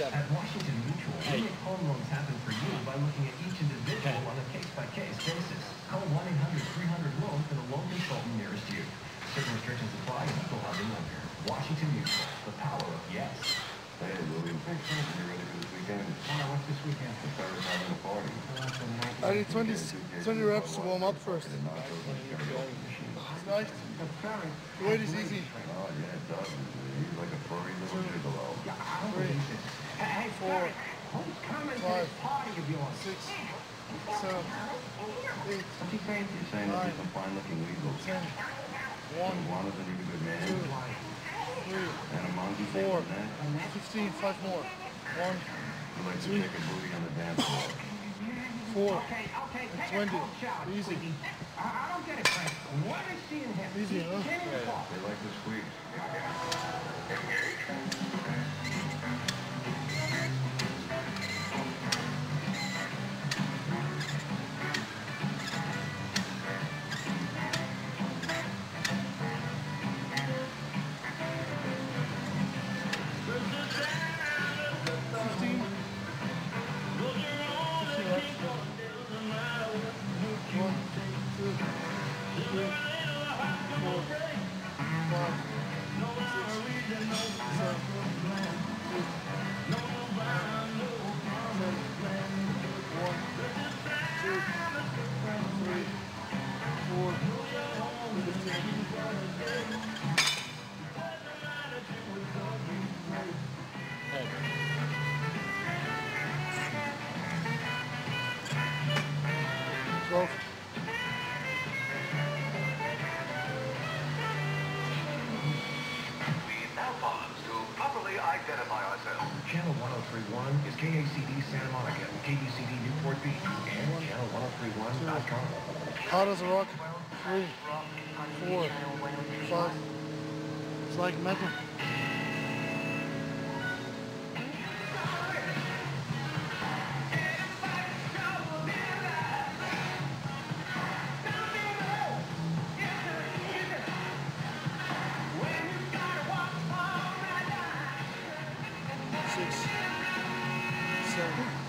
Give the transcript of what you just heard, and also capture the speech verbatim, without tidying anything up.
At Washington Mutual, we make home loans happen for you by looking at each individual on a case-by-case basis. Call one eight hundred three hundred loan for the loan consultant nearest you. Certain restrictions apply and equal housing lender. Washington Mutual, the power of yes. Hey, William, thanks for you ready for this weekend. Oh, what's this weekend? The Ferris having a party. I need twenty, twenty reps to warm up first. It's nice. The weight is easy. Oh, yeah, it does. He's like a furry little gigolo. Three, four, five, six, seven, eight, What's he saying? You're saying that he's some fine-looking weasels. ten, one, Iguana's a really good man. two, three, And a monkey four, man. fifteen, five more. One, Who likes to two, shake a booty on the dance floor. four, Okay, okay, take twenty. a cold shower, Easy. sweetie. I, I don't get it, Frank. What is she in him? Easy, huh? Ten Yeah, o'clock. they like to squeeze. fifteen, fifteen reps. One, two, three, four, five, six, seven, eight, nine, ten, one, two, three, four, fifteen. Twelve. We now pause to properly identify ourselves. Channel one oh three point one is K A C D Santa Monica, K B C D Newport Beach, and channel one oh three point one dot com. Hard as a rock. Three, four, five. It's like metal. Six, seven,